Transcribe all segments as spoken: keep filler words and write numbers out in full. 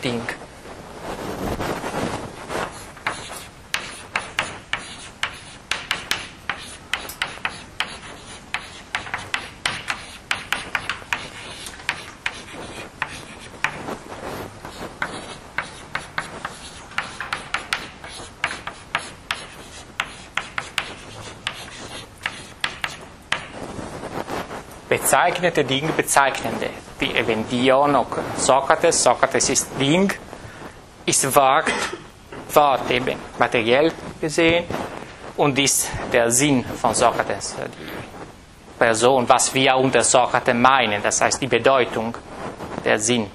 Ding. Bezeichnete Dinge, bezeichnende. Wie eben Dion und Sokrates. Sokrates ist Ding, ist Wort, Wort eben materiell gesehen und ist der Sinn von Sokrates, die Person, was wir unter Sokrates meinen, das heißt die Bedeutung, der Sinn.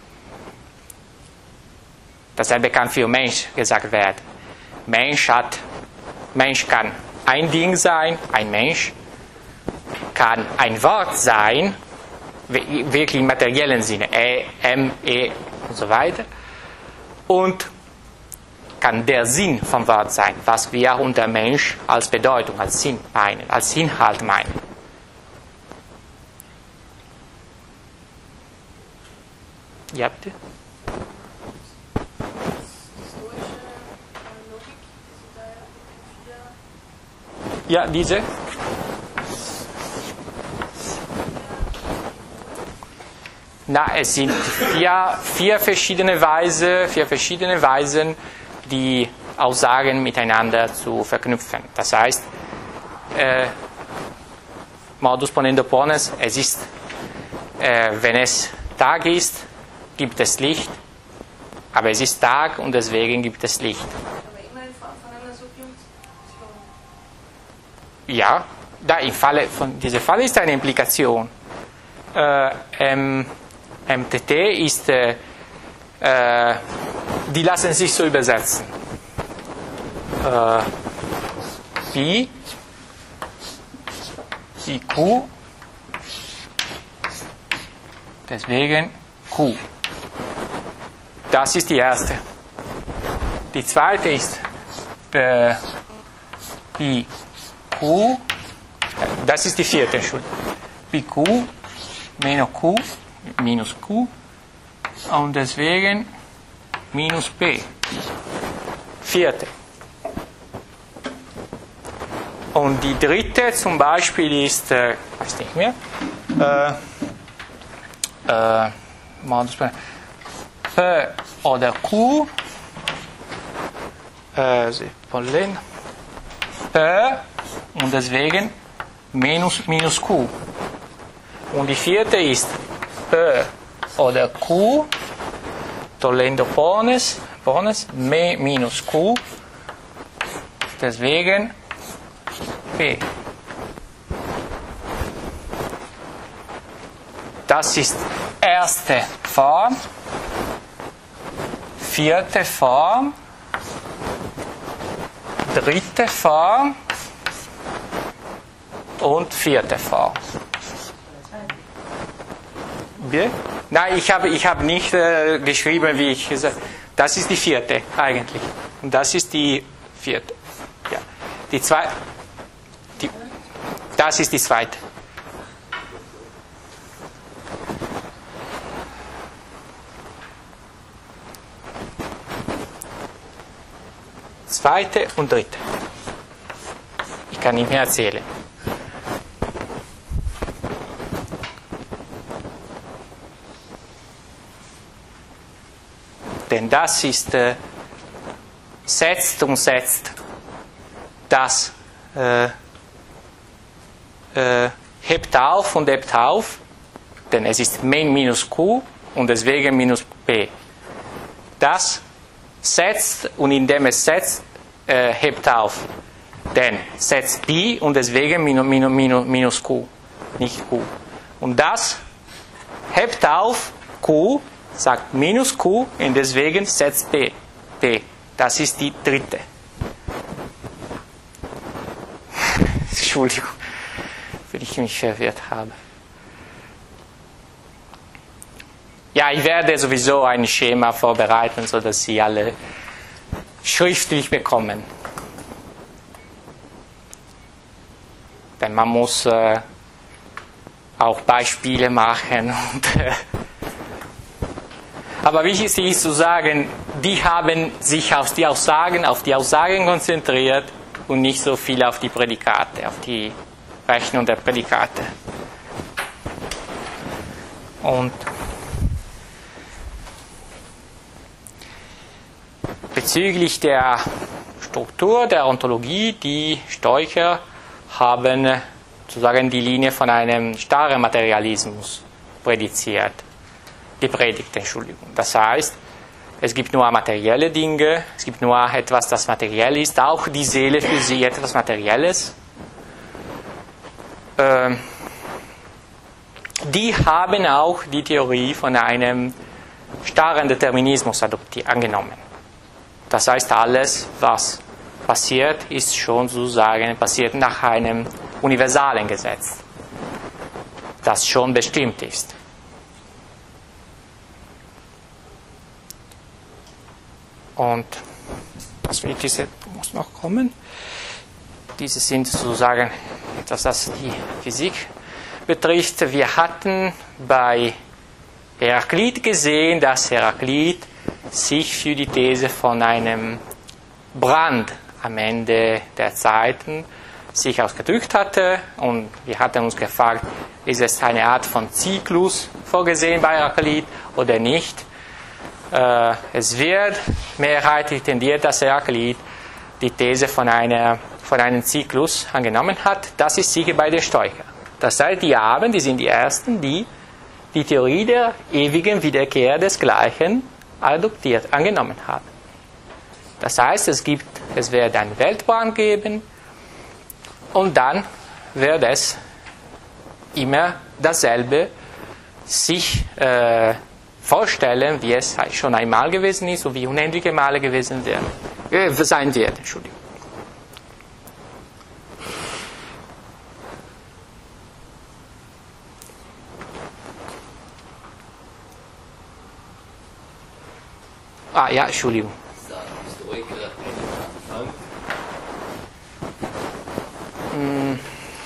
Dasselbe kann für Mensch gesagt werden. Mensch hat, Mensch kann ein Ding sein, ein Mensch, kann ein Wort sein, wirklich im materiellen Sinne, E, M, E und so weiter, und kann der Sinn vom Wort sein, was wir unter Mensch als Bedeutung, als Sinn meinen, als Inhalt meinen. Ja, bitte? Ja, diese? Na, es sind vier, vier, verschiedene Weise, vier verschiedene Weisen, die Aussagen miteinander zu verknüpfen. Das heißt, äh, Modus ponendo pones, es ist, äh, wenn es Tag ist, gibt es Licht, aber es ist Tag und deswegen gibt es Licht. Aber immer in Form von einer Subjunktion. Ja, da im Falle von dieser Fall ist eine Implikation. Äh, ähm, M T T ist, äh, äh, die lassen sich so übersetzen. Äh, Pi, Pi Q, deswegen Q. Das ist die erste. Die zweite ist äh, Pi Q, das ist die vierte, Entschuldigung. Pi Q minus Q, minus Q und deswegen minus P. Vierte. Und die dritte zum Beispiel ist, äh, weiß nicht mehr, äh, äh, P oder Q, äh, P und deswegen minus, minus Q. Und die vierte ist P oder Q, tollendo pones, pones, me minus Q, deswegen P. Das ist erste Form, vierte Form, dritte Form und vierte Form. Bitte? Nein, ich habe ich hab nicht äh, geschrieben, wie ich gesagt habe. Das ist die vierte eigentlich. Und das ist die vierte. Ja. Die zweite. Die, das ist die zweite. Zweite und dritte. Ich kann nicht mehr erzählen. Denn das ist, äh, setzt und setzt, das äh, äh, hebt auf und hebt auf, denn es ist Main minus Q und deswegen minus P. Das setzt und indem es setzt, äh, hebt auf, denn setzt Pi und deswegen minus, minus, minus, minus Q, nicht Q. Und das hebt auf Q, sagt minus Q und deswegen setzt P. P. Das ist die dritte. Entschuldigung, wenn ich mich verwirrt habe. Ja, ich werde sowieso ein Schema vorbereiten, sodass Sie alle schriftlich bekommen. Denn man muss äh, auch Beispiele machen. Und, äh, Aber wichtig ist zu sagen, die haben sich auf die Aussagen, auf die Aussagen konzentriert und nicht so viel auf die Prädikate, auf die Rechnung der Prädikate. Und bezüglich der Struktur der Ontologie, die Stoiker haben sozusagen die Linie von einem starren Materialismus prädiziert, gepredigt, Entschuldigung. Das heißt, es gibt nur materielle Dinge, es gibt nur etwas, das materiell ist, auch die Seele für sie etwas Materielles. Ähm, die haben auch die Theorie von einem starren Determinismus adoptiert, angenommen. Das heißt, alles, was passiert, ist schon sozusagen passiert nach einem universalen Gesetz, das schon bestimmt ist. Und das Wichtigste muss noch kommen. Diese sind sozusagen etwas, das die Physik betrifft. Wir hatten bei Heraklit gesehen, dass Heraklit sich für die These von einem Brand am Ende der Zeiten sich ausgedrückt hatte. Und wir hatten uns gefragt, ist es eine Art von Zyklus vorgesehen bei Heraklit oder nicht? Äh, es wird mehrheitlich tendiert, dass Heraklit die These von, einer, von einem Zyklus angenommen hat. Das ist sicher bei den Stoikern. Das heißt, die haben, die sind die Ersten, die die Theorie der ewigen Wiederkehr des Gleichen adoptiert, angenommen haben. Das heißt, es, gibt, es wird einen Weltbrand geben und dann wird es immer dasselbe sich äh, vorstellen, wie es schon einmal gewesen ist und wie unendliche Male gewesen wird, äh, sein wird. Entschuldigung. Ah ja, Entschuldigung. Hm.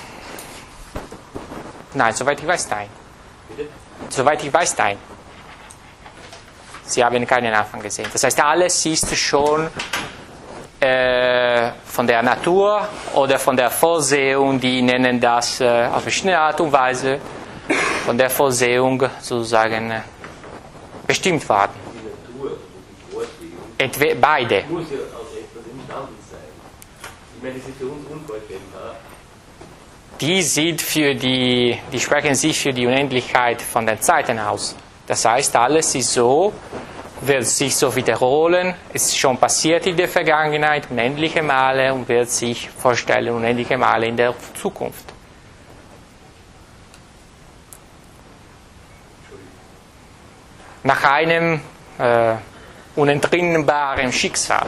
Nein, soweit ich weiß, nein. Bitte? Soweit ich weiß, nein. Sie haben keinen Anfang gesehen. Das heißt, alles ist schon äh, von der Natur oder von der Vorsehung, die nennen das äh, auf verschiedene Art und Weise, von der Vorsehung sozusagen äh, bestimmt worden. Entweder beide. Muss ja aus etwas entstanden sein. Ich meine, das ist für uns unvorstellbar. Die sieht für die, die sprechen sich für die Unendlichkeit von den Zeiten aus. Das heißt, alles ist so, wird sich so wiederholen, ist schon passiert in der Vergangenheit, unendliche Male und wird sich vorstellen, unendliche Male in der Zukunft. Nach einem äh, unentrinnbaren Schicksal.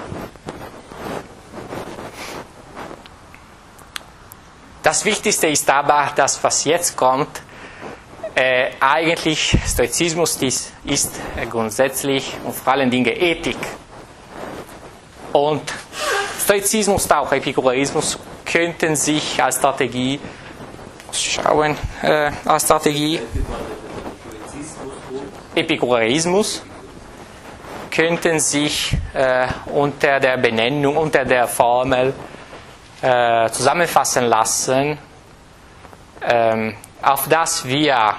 Das Wichtigste ist aber, das, was jetzt kommt, äh, eigentlich Stoizismus ist, ist äh, grundsätzlich und vor allen Dingen Ethik. Und Stoizismus, auch Epikureismus, könnten sich als Strategie, schauen, äh, als Strategie, Epikureismus, könnten sich äh, unter der Benennung, unter der Formel äh, zusammenfassen lassen, ähm, auf das wir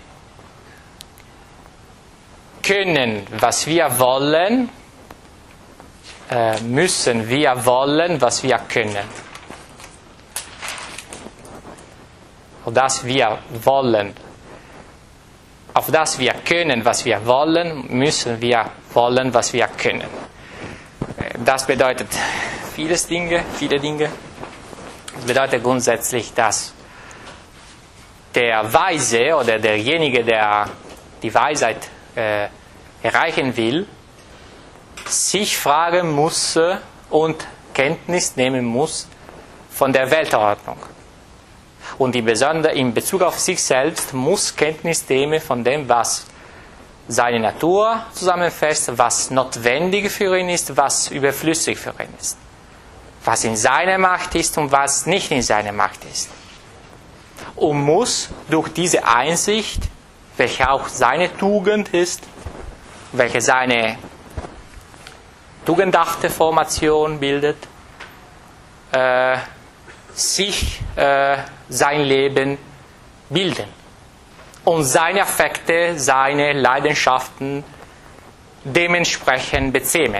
können, was wir wollen, äh, müssen wir wollen, was wir können. Auf das wir wollen, auf das wir können, was wir wollen, müssen wir wollen, was wir können. Das bedeutet vieles Dinge, viele Dinge. Das bedeutet grundsätzlich, dass der Weise oder derjenige, der die Weisheit äh, erreichen will, sich fragen muss und Kenntnis nehmen muss von der Weltordnung. Und insbesondere in Bezug auf sich selbst muss Kenntnis nehmen von dem, was seine Natur zusammenfasst, was notwendig für ihn ist, was überflüssig für ihn ist. Was in seiner Macht ist und was nicht in seiner Macht ist. Und muss durch diese Einsicht, welche auch seine Tugend ist, welches eine tugendhafte Formation bildet, äh, sich äh, sein Leben bilden und seine Affekte, seine Leidenschaften dementsprechend bezähmen.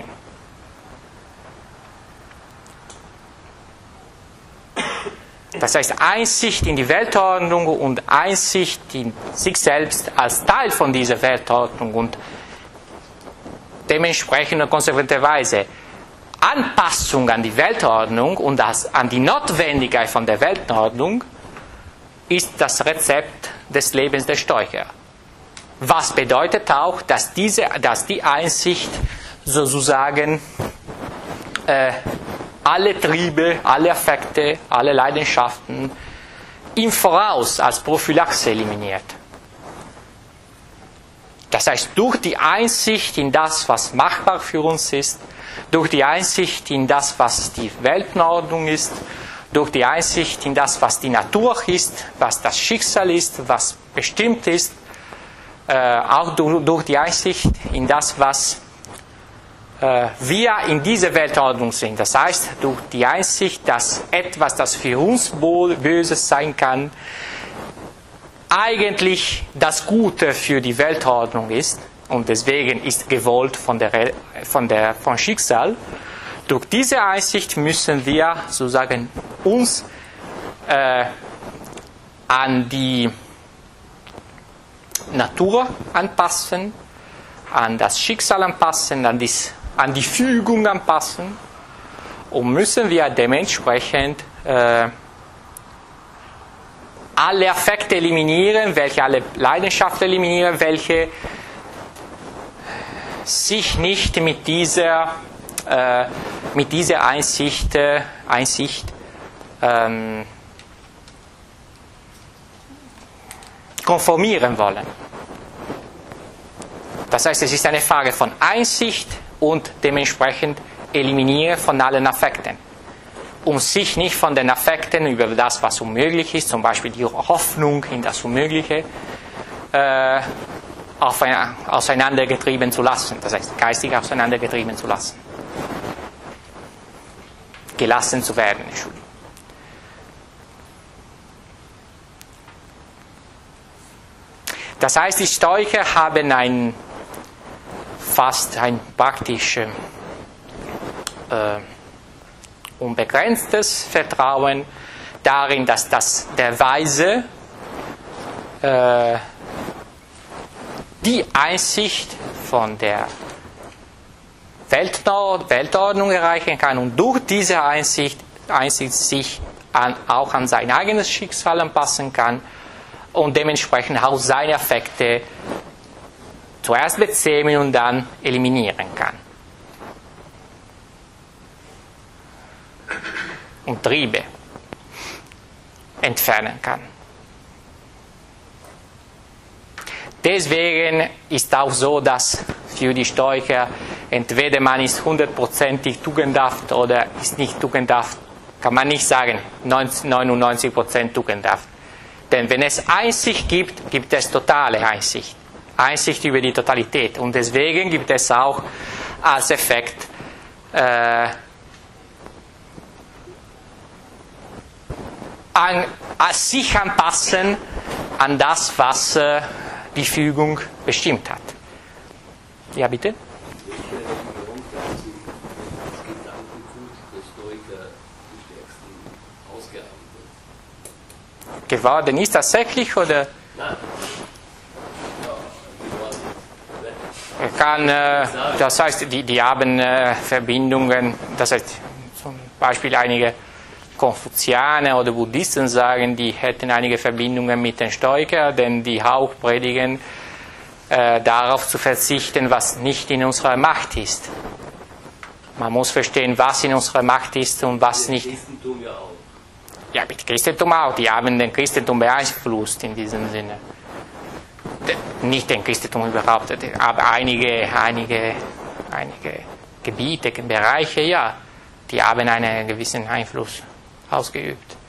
Das heißt, Einsicht in die Weltordnung und Einsicht in sich selbst als Teil von dieser Weltordnung und dementsprechend und konsequenterweise Anpassung an die Weltordnung und das, an die Notwendigkeit von der Weltordnung ist das Rezept des Lebens der Stoiker. Was bedeutet auch, dass, diese, dass die Einsicht sozusagen äh, alle Triebe, alle Affekte, alle Leidenschaften im Voraus als Prophylaxe eliminiert. Das heißt, durch die Einsicht in das, was machbar für uns ist, durch die Einsicht in das, was die Weltordnung ist, durch die Einsicht in das, was die Natur ist, was das Schicksal ist, was bestimmt ist, äh, auch durch, durch die Einsicht in das, was äh, wir in dieser Weltordnung sind. Das heißt, durch die Einsicht, dass etwas, das für uns Böses sein kann, eigentlich das Gute für die Weltordnung ist und deswegen ist gewollt von der, von der von Schicksal. Durch diese Einsicht müssen wir sozusagen uns äh, an die Natur anpassen, an das Schicksal anpassen, an die, an die Fügung anpassen und müssen wir dementsprechend äh, alle Affekte eliminieren, welche alle Leidenschaften eliminieren, welche sich nicht mit dieser, äh, mit dieser Einsicht, äh, Einsicht ähm, konformieren wollen. Das heißt, es ist eine Frage von Einsicht und dementsprechend Eliminieren von allen Affekten. Um sich nicht von den Affekten über das, was unmöglich ist, zum Beispiel die Hoffnung in das Unmögliche, äh, auseinandergetrieben zu lassen. Das heißt, geistig auseinandergetrieben zu lassen. Gelassen zu werden, Entschuldigung. Das heißt, die Stoiker haben ein fast ein praktisch äh, unbegrenztes Vertrauen darin, dass das der Weise äh, die Einsicht von der Weltnord- Weltordnung erreichen kann und durch diese Einsicht, Einsicht sich an, auch an sein eigenes Schicksal anpassen kann und dementsprechend auch seine Affekte zuerst bezähmen und dann eliminieren kann. Und Triebe entfernen kann. Deswegen ist auch so, dass für die Stoiker entweder man ist hundertprozentig tugendhaft oder ist nicht tugendhaft, kann man nicht sagen, neunundneunzig Prozent tugendhaft. Denn wenn es Einsicht gibt, gibt es totale Einsicht. Einsicht über die Totalität. Und deswegen gibt es auch als Effekt äh, an, an sich anpassen an das, was äh, die Fügung bestimmt hat. Ja, bitte? Geworden ist tatsächlich oder? Nein. Kann, äh, das heißt, die, die haben äh, Verbindungen, das heißt zum Beispiel einige Konfuzianer oder Buddhisten sagen, die hätten einige Verbindungen mit den Stoikern, denn die auch predigen, äh, darauf zu verzichten, was nicht in unserer Macht ist. Man muss verstehen, was in unserer Macht ist und was nicht. Christentum ja auch. Ja, mit Christentum auch. Die haben den Christentum beeinflusst in diesem Sinne. Nicht den Christentum überhaupt, aber einige, einige, einige Gebiete, Bereiche, ja, die haben einen gewissen Einfluss ausgeübt.